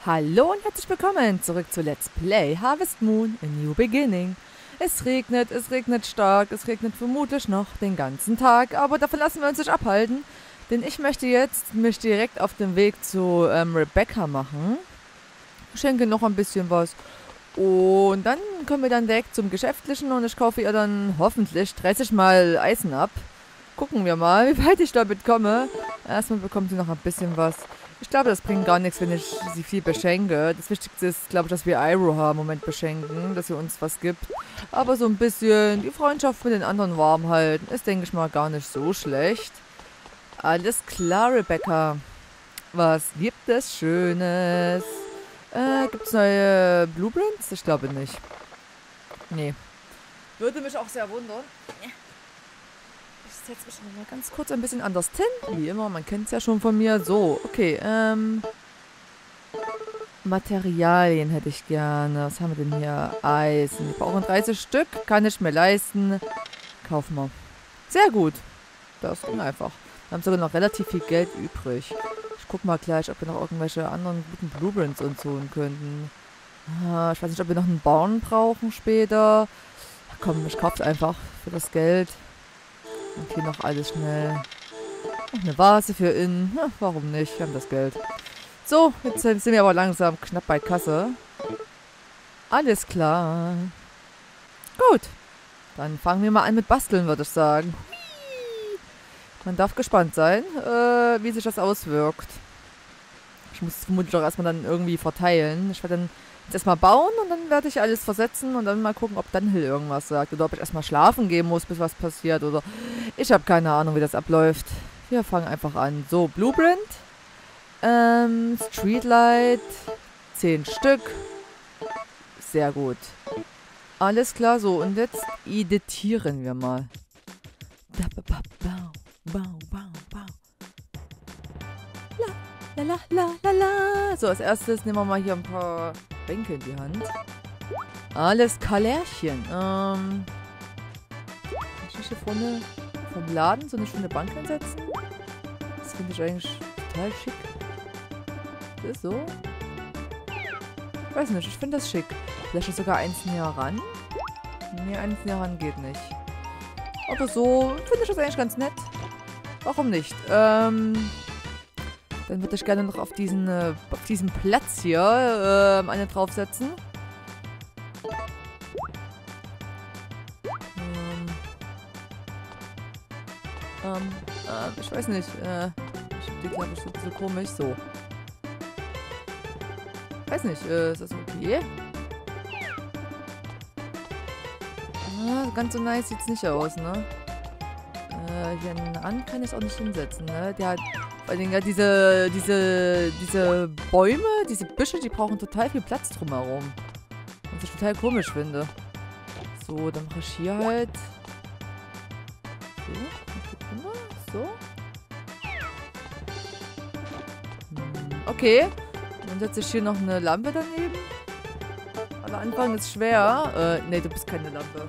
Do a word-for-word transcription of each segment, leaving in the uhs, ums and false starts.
Hallo und herzlich willkommen zurück zu Let's Play Harvest Moon A New Beginning. Es regnet, es regnet stark, es regnet vermutlich noch den ganzen Tag, aber davon lassen wir uns nicht abhalten, denn ich möchte jetzt mich direkt auf den Weg zu ähm, Rebecca machen. Schenke noch ein bisschen was und dann kommen wir dann direkt zum Geschäftlichen und ich kaufe ihr dann hoffentlich dreißig Mal Eisen ab. Gucken wir mal, wie weit ich damit komme. Erstmal bekommt sie noch ein bisschen was. Ich glaube, das bringt gar nichts, wenn ich sie viel beschenke. Das Wichtigste ist, glaube ich, dass wir Iroha im Moment beschenken, dass sie uns was gibt. Aber so ein bisschen die Freundschaft mit den anderen warm halten, ist, denke ich mal, gar nicht so schlecht. Alles klar, Rebecca. Was gibt es Schönes? Äh, gibt es neue Blueprints? Ich glaube nicht. Nee. Würde mich auch sehr wundern. Ich setze mich noch mal ganz kurz ein bisschen anders hin. Wie immer, man kennt es ja schon von mir. So, okay, ähm... Materialien hätte ich gerne. Was haben wir denn hier? Eisen. Wir brauchen dreißig Stück. Kann ich mir leisten. Kaufen wir. Sehr gut. Das ging einfach. Wir haben sogar noch relativ viel Geld übrig. Ich guck mal gleich, ob wir noch irgendwelche anderen guten Blueprints uns holen könnten. Ah, ich weiß nicht, ob wir noch einen Baum brauchen später. Ach komm, ich kauf's einfach für das Geld. Und hier noch alles schnell. Noch eine Vase für innen. Ja, warum nicht? Wir haben das Geld. So, jetzt sind wir aber langsam knapp bei Kasse. Alles klar. Gut. Dann fangen wir mal an mit Basteln, würde ich sagen. Man darf gespannt sein, äh, wie sich das auswirkt. Ich muss es vermutlich auch erstmal dann irgendwie verteilen. Ich werde dann jetzt erstmal bauen und dann werde ich alles versetzen und dann mal gucken, ob Dunhill irgendwas sagt. Oder ob ich erstmal schlafen gehen muss, bis was passiert. Oder ich habe keine Ahnung, wie das abläuft. Wir fangen einfach an. So, Blueprint. Ähm, Streetlight. Zehn Stück. Sehr gut. Alles klar, so. Und jetzt editieren wir mal. La, la, la, la, la. So, als erstes nehmen wir mal hier ein paar Bänke in die Hand. Alles Kalärchen. Ähm. Kann ich nicht hier vorne vom Laden so eine schöne Bank hinsetzen? Das finde ich eigentlich total schick. Das ist so. Ich weiß nicht, ich finde das schick. Vielleicht sogar eins näher ran. Nee, eins näher ran geht nicht. Aber so finde ich das eigentlich ganz nett. Warum nicht? Ähm. Dann würde ich gerne noch auf diesen, äh, auf diesen Platz hier äh, eine draufsetzen. Ähm, ähm, äh, ich weiß nicht. Äh, ich hab die, glaube ich, so ein bisschen komisch. So. Weiß nicht, äh, ist das okay? Ah, ganz so nice sieht's nicht aus, ne? Äh, hier an kann ich es auch nicht hinsetzen, ne? Der hat... Vor allem ja diese, diese, diese Bäume, diese Büsche, die brauchen total viel Platz drumherum. Was ich total komisch finde. So, dann mache ich hier halt. So. So. Hm, okay. Dann setze ich hier noch eine Lampe daneben. Aber Anfang ist schwer. Äh, nee, du bist keine Lampe.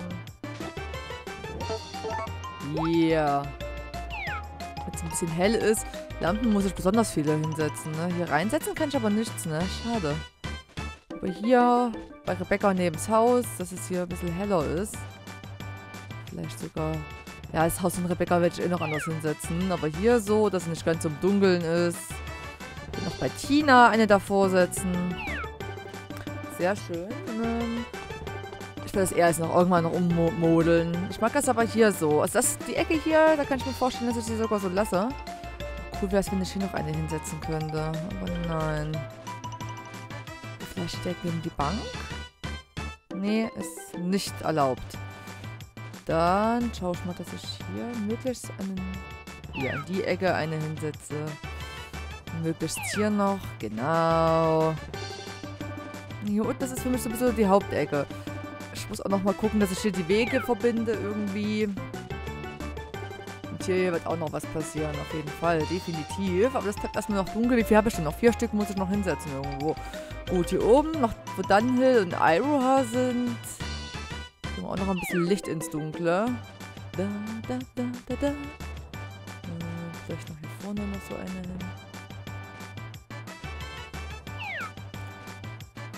Ja. Äh. Yeah. Ein bisschen hell ist. Lampen muss ich besonders viele hinsetzen, ne? Hier reinsetzen kann ich aber nichts, ne? Schade. Aber hier bei Rebecca neben das Haus, dass es hier ein bisschen heller ist. Vielleicht sogar... Ja, das Haus von Rebecca werde ich eh noch anders hinsetzen. Aber hier so, dass es nicht ganz so im Dunkeln ist. Hier noch bei Tina eine davor setzen. Sehr schön. Ähm Ich will das eher jetzt noch irgendwann noch ummodeln. Ich mag das aber hier so. Also das die Ecke hier, da kann ich mir vorstellen, dass ich die sogar so lasse. Cool wäre es, wenn ich hier noch eine hinsetzen könnte. Aber nein. Vielleicht direkt neben die Bank? Nee, ist nicht erlaubt. Dann schaue ich mal, dass ich hier möglichst einen, hier in die Ecke eine hinsetze. Möglichst hier noch. Genau. Hier unten, das ist für mich so ein bisschen die Hauptecke. Ich muss auch noch mal gucken, dass ich hier die Wege verbinde irgendwie. Und hier wird auch noch was passieren, auf jeden Fall. Definitiv. Aber das bleibt erstmal noch dunkel. Wie viel habe ich denn noch? Vier Stück muss ich noch hinsetzen irgendwo. Gut, hier oben noch, wo Dunhill und Iroha sind. Geben wir auch noch ein bisschen Licht ins Dunkle. Da, da, da, da, da. Äh, vielleicht noch hier vorne noch so eine hin.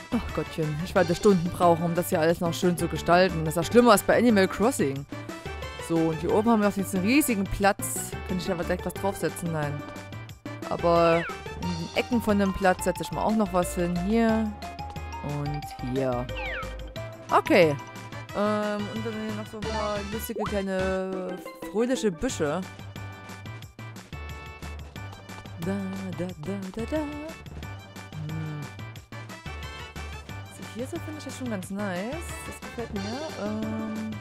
Ach Gottchen, ich werde Stunden brauchen, um das hier alles noch schön zu gestalten. Das ist ja schlimmer als bei Animal Crossing. So, und hier oben haben wir noch diesen riesigen Platz. Könnte ich aber direkt was draufsetzen? Nein. Aber in den Ecken von dem Platz setze ich mal auch noch was hin. Hier und hier. Okay. Ähm, und dann hier noch so ein paar lustige kleine fröhliche Büsche. Da, da, da, da, da. Hm. Also hier so finde ich das schon ganz nice. Das gefällt mir. Ähm.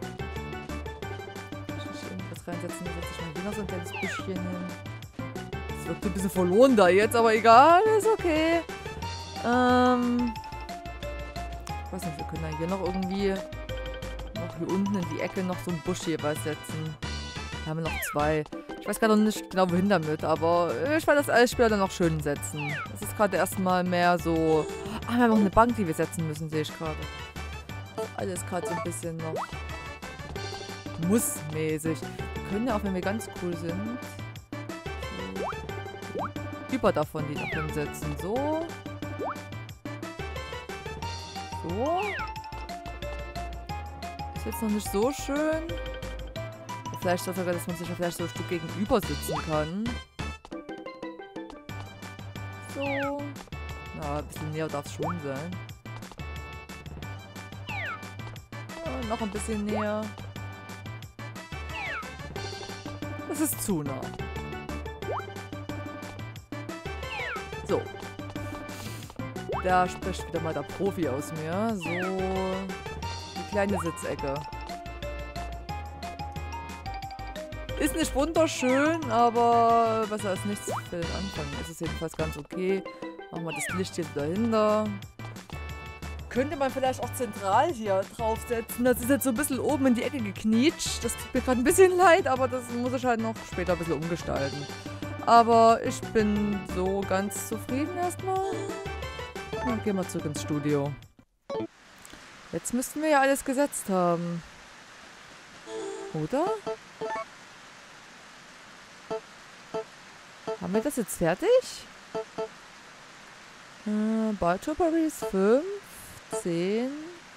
Ich muss irgendwas reinsetzen. Da setze ich mal hier noch so ein kleines Büschchen hin. Das wird ein bisschen verloren da jetzt, aber egal. Ist okay. Ähm. Ich weiß nicht, wir können da hier noch irgendwie noch hier unten in die Ecke noch so einen Busch jeweils setzen. Da haben wir noch zwei. Ich weiß gerade noch nicht genau wohin damit, aber ich werde das alles später dann noch schön setzen. Das ist gerade erstmal mehr so... Ah, wir haben noch eine Bank, die wir setzen müssen, sehe ich gerade. Alles gerade so ein bisschen noch mussmäßig. Wir können ja auch, wenn wir ganz cool sind, so über davon die noch hinsetzen. So. So. Ist jetzt noch nicht so schön. Vielleicht sogar, dass man sich ja vielleicht so ein Stück gegenüber sitzen kann. So. Na, ein bisschen näher darf es schon sein. Ja, noch ein bisschen näher. Das ist zu nah. So. Da spricht wieder mal der Profi aus mir. So. Die kleine Sitzecke. Ist nicht wunderschön, aber besser als nichts für den Anfang. Es ist jedenfalls ganz okay. Machen wir das Licht jetzt dahinter. Könnte man vielleicht auch zentral hier draufsetzen. Das ist jetzt so ein bisschen oben in die Ecke geknietscht. Das tut mir gerade ein bisschen leid, aber das muss ich halt noch später ein bisschen umgestalten. Aber ich bin so ganz zufrieden erstmal. Dann gehen wir zurück ins Studio. Jetzt müssten wir ja alles gesetzt haben. Oder? Haben wir das jetzt fertig? Äh, Balltopperies fünf, zehn.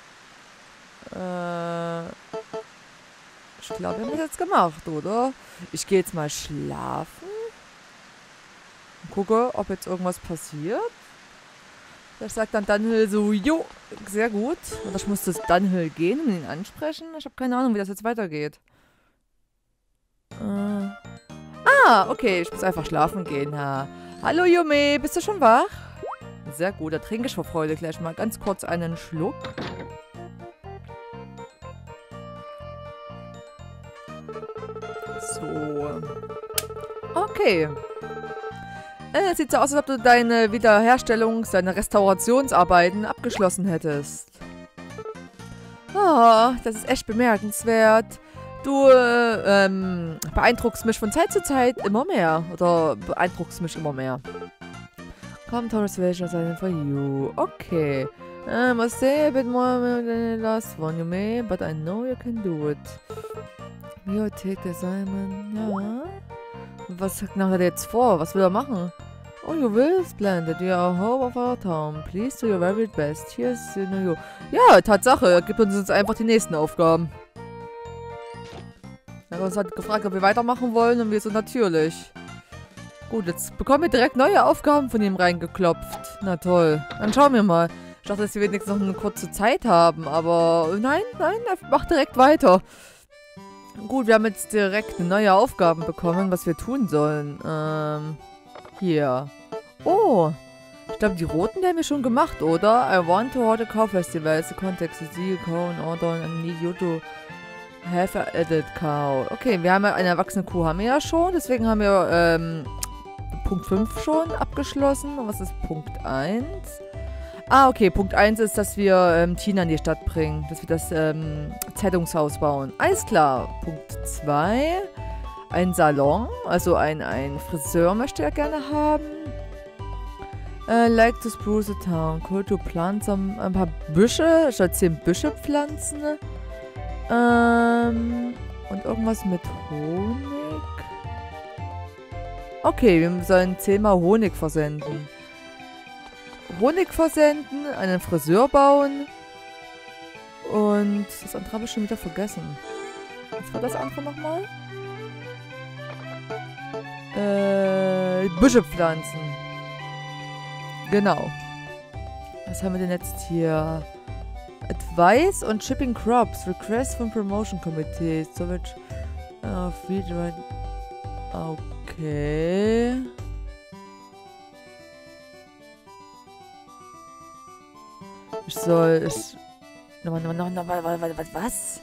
Äh, ich glaube, wir haben das jetzt gemacht, oder? Ich gehe jetzt mal schlafen. Und gucke, ob jetzt irgendwas passiert. Vielleicht sagt dann Dunhill so, jo, sehr gut. Oder ich muss zu Dunhill gehen und ihn ansprechen. Ich habe keine Ahnung, wie das jetzt weitergeht. Äh... Ah, okay, ich muss einfach schlafen gehen. Ha. Hallo Yume, bist du schon wach? Sehr gut, da trinke ich vor Freude gleich mal ganz kurz einen Schluck. So. Okay. Es sieht so aus, als ob du deine Wiederherstellungs-, deine Restaurationsarbeiten abgeschlossen hättest. Oh, das ist echt bemerkenswert. Du äh, ähm, beeindruckst mich von Zeit zu Zeit immer mehr. Oder beeindruckst mich immer mehr. Come to reservation assignment for you. Okay. I must say a bit more than the last one you made, but I know you can do it. You take the assignment. Ja. Was sagt nachher jetzt vor? Was will er machen? Oh, you will? Splendid. You are home of our town. Please do your very best. Here's you know you. Ja, Tatsache. Er gibt uns jetzt einfach die nächsten Aufgaben. Er hat uns halt gefragt, ob wir weitermachen wollen und wir so natürlich. Gut, jetzt bekommen wir direkt neue Aufgaben von ihm reingeklopft. Na toll. Dann schauen wir mal. Ich dachte, dass wir wenigstens noch eine kurze Zeit haben, aber nein, nein, er macht direkt weiter. Gut, wir haben jetzt direkt neue Aufgaben bekommen, was wir tun sollen. Ähm, hier. Oh, ich glaube, die roten, die haben wir schon gemacht, oder? I want to hold a cow festival. It's a context to see a cow in order and need you to have a added cow. Okay, wir haben ja eine erwachsene Kuh, haben wir ja schon. Deswegen haben wir ähm, Punkt fünf schon abgeschlossen. Und was ist Punkt eins? Ah, okay. Punkt eins ist, dass wir ähm, Tina in die Stadt bringen. Dass wir das ähm, Zeitungshaus bauen. Alles klar. Punkt zwei. Ein Salon. Also ein, ein Friseur möchte er gerne haben. Uh, like to spruce the town. Could you plant some, ein paar Büsche? Ich soll zehn Büsche pflanzen. Ähm, und irgendwas mit Honig. Okay, wir sollen zehnmal Honig versenden. Honig versenden, einen Friseur bauen. Und das andere habe ich schon wieder vergessen. Was war das andere nochmal? Äh, Büsche pflanzen. Genau. Was haben wir denn jetzt hier? Advice on shipping crops. Request from promotion committee. So which uh, feed right. Okay. Ich soll. Ich. Nochmal, nochmal, nochmal, nochmal, was?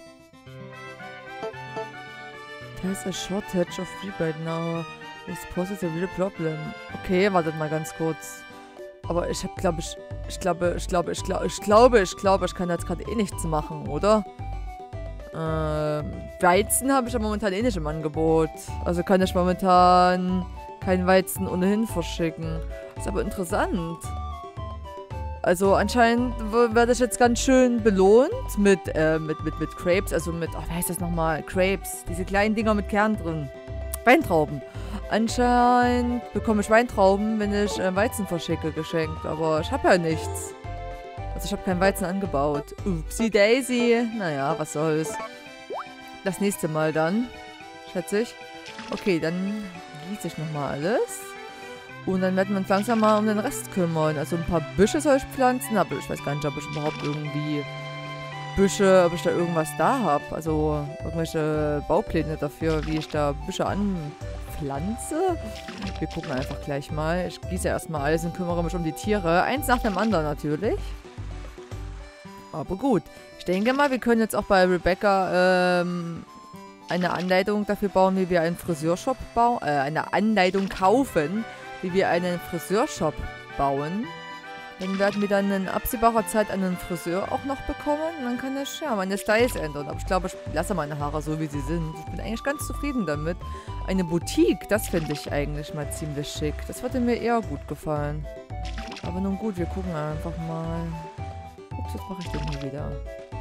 There's a shortage of feed right now. This poses a real problem. Okay, wartet mal ganz kurz. Aber ich hab, glaube ich, ich glaube, ich glaube, ich glaube, ich glaube, ich glaube, ich kann jetzt gerade eh nichts machen, oder? Ähm, Weizen habe ich ja momentan eh nicht im Angebot. Also kann ich momentan kein Weizen ohnehin verschicken. Ist aber interessant. Also anscheinend werde ich jetzt ganz schön belohnt mit, äh, mit, mit, mit Crepes, also mit, oh, wie heißt das nochmal? Crepes, diese kleinen Dinger mit Kern drin. Weintrauben. Anscheinend bekomme ich Weintrauben, wenn ich äh, Weizen verschicke, geschenkt. Aber ich habe ja nichts. Also ich habe kein Weizen angebaut. Upsi Daisy. Naja, was soll's. Das nächste Mal dann, schätze ich. Okay, dann gieße ich nochmal alles. Und dann werden wir uns langsam mal um den Rest kümmern. Also ein paar Büsche soll ich pflanzen, aber ich weiß gar nicht, ob ich überhaupt irgendwie Büsche, ob ich da irgendwas da habe. Also irgendwelche Baupläne dafür, wie ich da Büsche anpflanze. Wir gucken einfach gleich mal. Ich gieße erstmal alles und kümmere mich um die Tiere. Eins nach dem anderen natürlich. Aber gut. Ich denke mal, wir können jetzt auch bei Rebecca ähm, eine Anleitung dafür bauen, wie wir einen Friseurshop bauen. Äh, eine Anleitung kaufen, wie wir einen Friseurshop bauen. Dann werden wir dann in absehbarer Zeit einen Friseur auch noch bekommen. Und dann kann ich ja meine Styles ändern. Aber ich glaube, ich lasse meine Haare so, wie sie sind. Ich bin eigentlich ganz zufrieden damit. Eine Boutique, das finde ich eigentlich mal ziemlich schick. Das würde mir eher gut gefallen. Aber nun gut, wir gucken einfach mal. Ups, was mache ich denn hier wieder?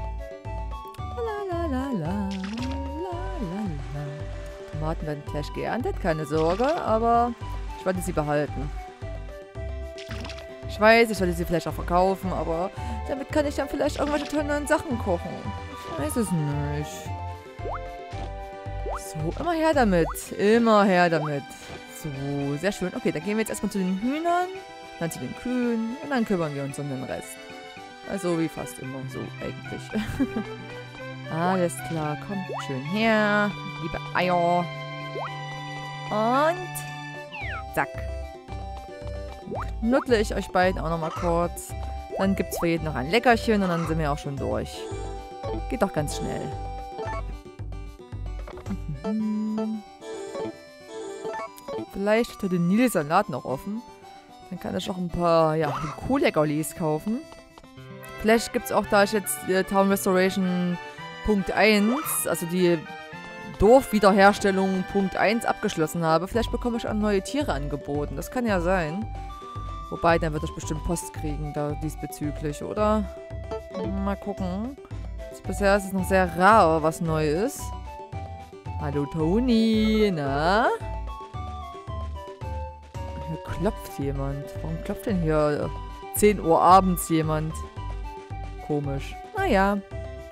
Lalalala, lalalala. Tomaten werden gleich geerntet, keine Sorge, aber ich werde sie behalten. Ich weiß, ich werde sie vielleicht auch verkaufen, aber damit kann ich dann vielleicht irgendwelche tollen Sachen kochen. Ich weiß es nicht. So, immer her damit. Immer her damit. So, sehr schön. Okay, dann gehen wir jetzt erstmal zu den Hühnern, dann zu den Kühen und dann kümmern wir uns um den Rest. Also wie fast immer so eigentlich. Alles klar, kommt schön her. Liebe Eier. Und zack. Knuddle ich euch beiden auch nochmal kurz. Dann gibt es für jeden noch ein Leckerchen und dann sind wir auch schon durch. Geht doch ganz schnell. Mhm. Vielleicht hat der Nils seinen Laden noch offen. Dann kann ich auch ein paar, ja, Kuhleckerlis kaufen. Vielleicht gibt es auch, da ich jetzt äh, Town Restoration Punkt eins, also die Dorfwiederherstellung Punkt eins abgeschlossen habe, vielleicht bekomme ich auch neue Tiere angeboten. Das kann ja sein. Wobei, dann wird ich bestimmt Post kriegen da diesbezüglich, oder? Mal gucken. Also bisher ist es noch sehr rar, was neu ist. Hallo Toni, na? Hier klopft jemand. Warum klopft denn hier zehn Uhr abends jemand? Komisch. Naja.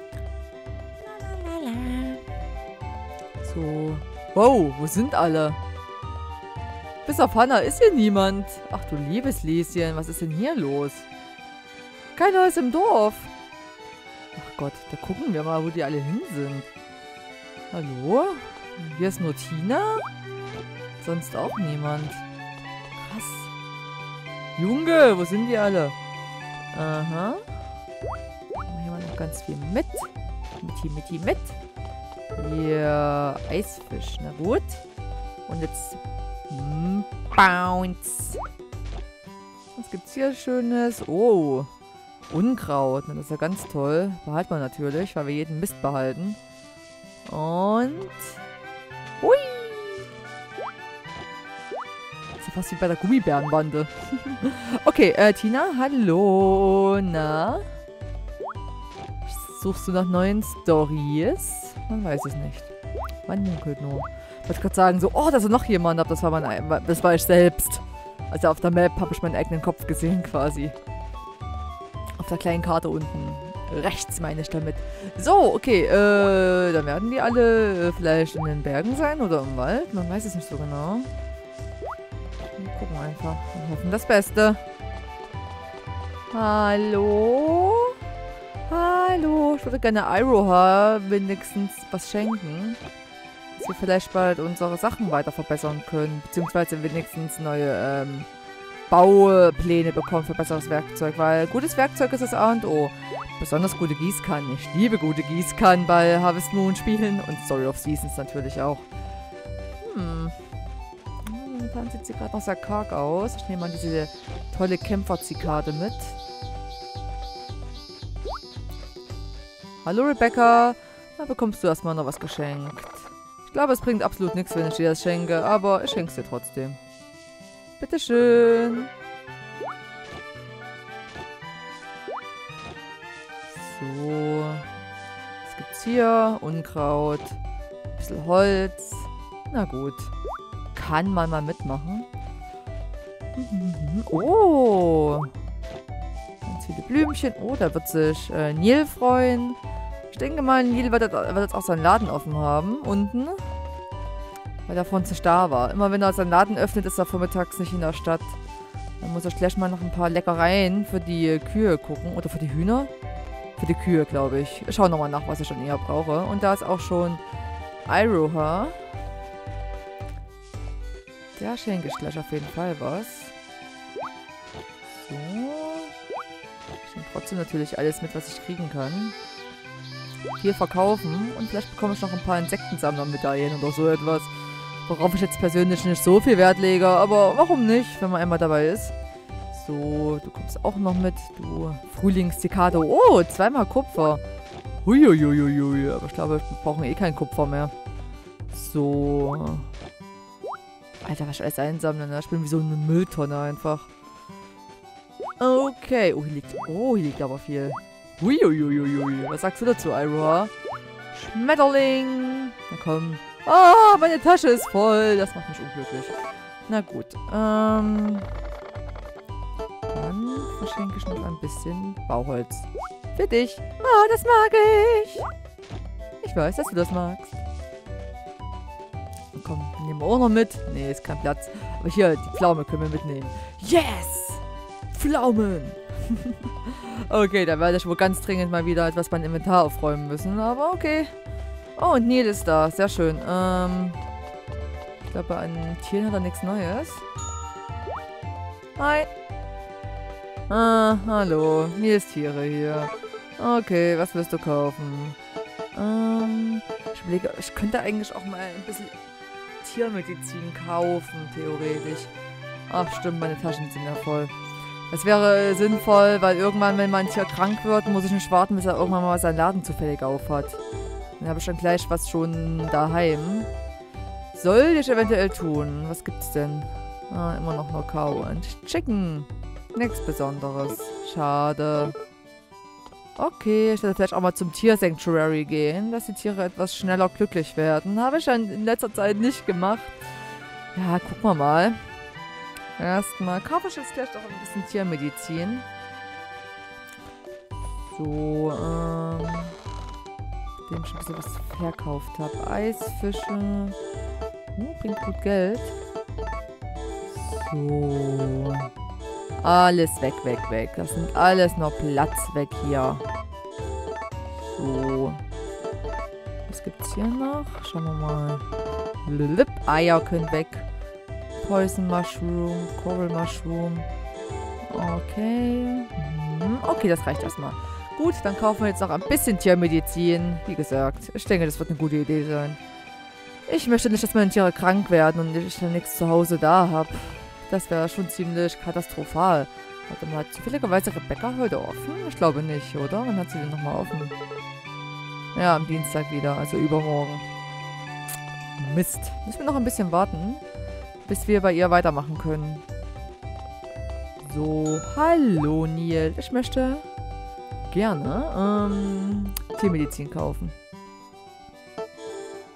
So. Wow, wo sind alle? Bis auf Hannah ist hier niemand. Ach du liebes Lieschen, was ist denn hier los? Keiner ist im Dorf. Ach Gott, da gucken wir mal, wo die alle hin sind. Hallo? Hier ist nur Tina? Sonst auch niemand. Krass. Junge, wo sind die alle? Aha. Hier mal noch ganz viel mit. Mitti, Mitti, mit. Hier Eisfisch, na gut. Und jetzt hm, Bounce. Was gibt's hier Schönes? Oh, Unkraut. Na, das ist ja ganz toll. Behalten wir natürlich, weil wir jeden Mist behalten. Und hui. Das ist ja fast wie bei der Gummibärenbande. Okay, äh, Tina, hallo. Na? Suchst du nach neuen Stories? Man weiß es nicht. Man munkelt nur. Ich wollte gerade sagen, so, oh, da ist noch jemand, aber das war, mein, das war ich selbst. Also auf der Map habe ich meinen eigenen Kopf gesehen quasi. Auf der kleinen Karte unten. Rechts meine ich damit. So, okay, äh, dann werden die alle äh, vielleicht in den Bergen sein oder im Wald. Man weiß es nicht so genau. Wir gucken einfach und hoffen das Beste. Hallo? Hallo? Ich würde gerne Iroha wenigstens was schenken. Dass wir vielleicht bald unsere Sachen weiter verbessern können. Beziehungsweise wenigstens neue ähm, Baupläne bekommen für besseres Werkzeug. Weil gutes Werkzeug ist das A und O. Besonders gute Gießkannen. Ich liebe gute Gießkannen bei Harvest Moon Spielen. Und Story of Seasons natürlich auch. Hm. hm dann sieht sie gerade noch sehr karg aus. Ich nehme mal diese tolle Kämpfer-Zikade mit. Hallo Rebecca. Da bekommst du erstmal noch was geschenkt. Ich glaube, es bringt absolut nichts, wenn ich dir das schenke. Aber ich schenke es dir trotzdem. Bitteschön. So. Was gibt's hier? Unkraut. Ein bisschen Holz. Na gut. Kann man mal mitmachen. Oh. Ganz viele Blümchen. Oh, da wird sich äh, Neil freuen. Ich denke mal, Neil wird, wird jetzt auch seinen Laden offen haben. Unten. Weil er vorhin nicht da war. Immer wenn er seinen Laden öffnet, ist er vormittags nicht in der Stadt. Dann muss er gleich mal noch ein paar Leckereien für die Kühe gucken. Oder für die Hühner. Für die Kühe, glaube ich. Ich schaue nochmal nach, was ich schon eher brauche. Und da ist auch schon Iroha. Der schenke ich gleich auf jeden Fall was. So. Ich nehme trotzdem natürlich alles mit, was ich kriegen kann. Hier verkaufen. Und vielleicht bekomme ich noch ein paar Insektensammler-Medaillen oder so etwas. Worauf ich jetzt persönlich nicht so viel Wert lege. Aber warum nicht, wenn man einmal dabei ist. So, du kommst auch noch mit, du Frühlingszikade. Oh, zweimal Kupfer. Huiuiuiui, aber ich glaube, wir brauchen eh kein Kupfer mehr. So. Alter, was ich alles einsammeln, ne? Ich bin wie so eine Mülltonne einfach. Okay, oh, hier liegt, oh, hier liegt aber viel. Huiuiuiui, was sagst du dazu, Iroha? Schmetterling. Na komm. Ah, meine Tasche ist voll. Das macht mich unglücklich. Na gut, ähm... Dann verschenke ich noch ein bisschen Bauholz. Für dich. Ah, das mag ich. Ich weiß, dass du das magst. Und komm, nehmen wir auch noch mit. Nee, ist kein Platz. Aber hier, die Pflaume können wir mitnehmen. Yes! Pflaumen! Okay, da werde ich wohl ganz dringend mal wieder etwas beim Inventar aufräumen müssen. Aber okay. Oh, und Neil ist da. Sehr schön. Ähm, ich glaube, an Tieren hat er nichts Neues. Hi. Ah, hallo. Hier ist Tiere hier. Okay, was willst du kaufen? Ähm, ich überlege, ich könnte eigentlich auch mal ein bisschen Tiermedizin kaufen, theoretisch. Ach, stimmt, meine Taschen sind ja voll. Das wäre sinnvoll, weil irgendwann, wenn mein Tier krank wird, muss ich nicht warten, bis er irgendwann mal seinen Laden zufällig aufhat. Dann habe ich dann gleich was schon daheim. Soll ich eventuell tun? Was gibt's denn? Ah, immer noch nur Cow und Chicken. Nichts Besonderes. Schade. Okay, ich werde vielleicht auch mal zum Tier-Sanctuary gehen, dass die Tiere etwas schneller glücklich werden. Habe ich ja in letzter Zeit nicht gemacht. Ja, gucken wir mal. Erstmal kaufe ich jetzt gleich doch ein bisschen Tiermedizin. So, ähm... dem ich ein bisschen was verkauft habe. Eisfische. Oh, bringt gut Geld. So. Alles weg, weg, weg. Das sind alles noch Platz weg hier. So. Was gibt's hier noch? Schauen wir mal. Blip. Eier können weg. Poison Mushroom. Coral Mushroom. Okay. Hm. Okay, das reicht erstmal. Gut, dann kaufen wir jetzt noch ein bisschen Tiermedizin. Wie gesagt, ich denke, das wird eine gute Idee sein. Ich möchte nicht, dass meine Tiere krank werden und ich dann nichts zu Hause da habe. Das wäre schon ziemlich katastrophal. Warte mal, hat zufälligerweise Rebecca heute offen? Ich glaube nicht, oder? Wann hat sie denn nochmal offen? Ja, am Dienstag wieder, also übermorgen. Mist. Müssen wir noch ein bisschen warten, bis wir bei ihr weitermachen können. So, hallo Neil. Ich möchte gerne ähm, Tiermedizin kaufen.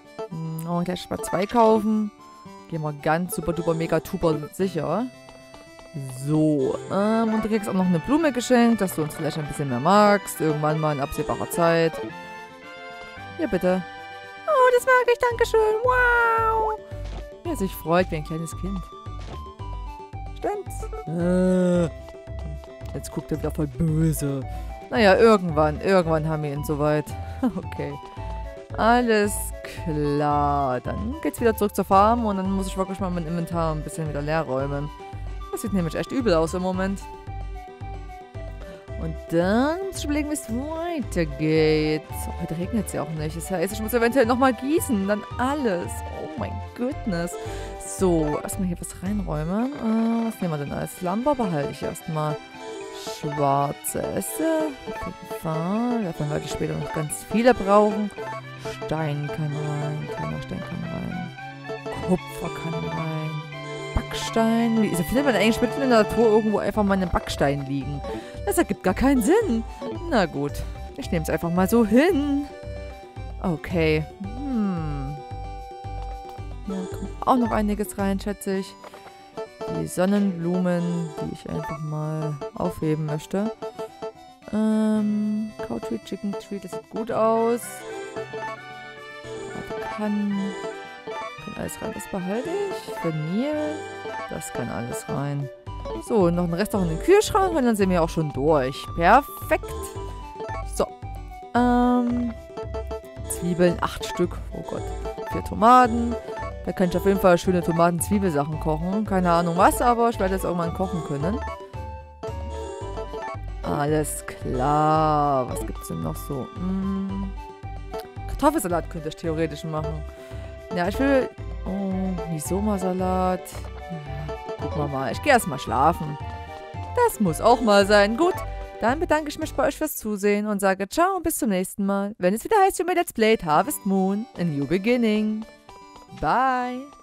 Oh, gleich mal zwei kaufen. Gehen wir ganz super duper mega super sicher. So, ähm, und du kriegst auch noch eine Blume geschenkt, dass du uns vielleicht ein bisschen mehr magst. Irgendwann mal in absehbarer Zeit. Ja, bitte. Oh, das mag ich, dankeschön. Wow. Ja, sich freut wie ein kleines Kind. Stimmt's? Äh, jetzt guckt er wieder voll böse. Naja, irgendwann, irgendwann haben wir ihn soweit. Okay. Alles klar. Dann geht's wieder zurück zur Farm und dann muss ich wirklich mal mein Inventar ein bisschen wieder leer räumen. Das sieht nämlich echt übel aus im Moment. Und dann muss ich überlegen, wie es weitergeht. So, heute regnet es ja auch nicht. Das heißt, ich muss eventuell nochmal gießen. Dann alles. Oh mein Goodness. So, erstmal hier was reinräumen. Äh, was nehmen wir denn als Lumber? Behalte ich erstmal. Schwarze Esse. Auf jeden Fall. Davon werde ich später noch ganz viele brauchen. Stein kann rein. Kleiner Stein kann rein. Kupfer kann rein. Backstein. Wieso findet man eigentlich mitten in der Natur irgendwo einfach mal einen Backstein liegen? Das ergibt gar keinen Sinn. Na gut. Ich nehme es einfach mal so hin. Okay. Hm. Ja, kommt auch noch einiges rein, schätze ich. Die Sonnenblumen, die ich einfach mal aufheben möchte. Ähm, Cow Tree, Chicken Tree, das sieht gut aus. Kann, kann alles rein. Das behalte ich. Vanille, das kann alles rein. So, noch ein Rest auch in den Kühlschrank und dann sind wir auch schon durch. Perfekt. So. Ähm, Zwiebeln, acht Stück. Oh Gott. Vier Tomaten. Da kann ich auf jeden Fall schöne Tomaten-Zwiebelsachen kochen. Keine Ahnung was, aber ich werde das irgendwann kochen können. Alles klar. Was gibt es denn noch so? Hm. Kartoffelsalat könnte ich theoretisch machen. Ja, ich will... Oh, Misoma-Salat. Ja, gucken wir mal. Ich gehe erstmal schlafen. Das muss auch mal sein. Gut, dann bedanke ich mich bei euch fürs Zusehen und sage ciao und bis zum nächsten Mal, wenn es wieder heißt, für mir Let's Play Harvest Moon, A New Beginning. Bye.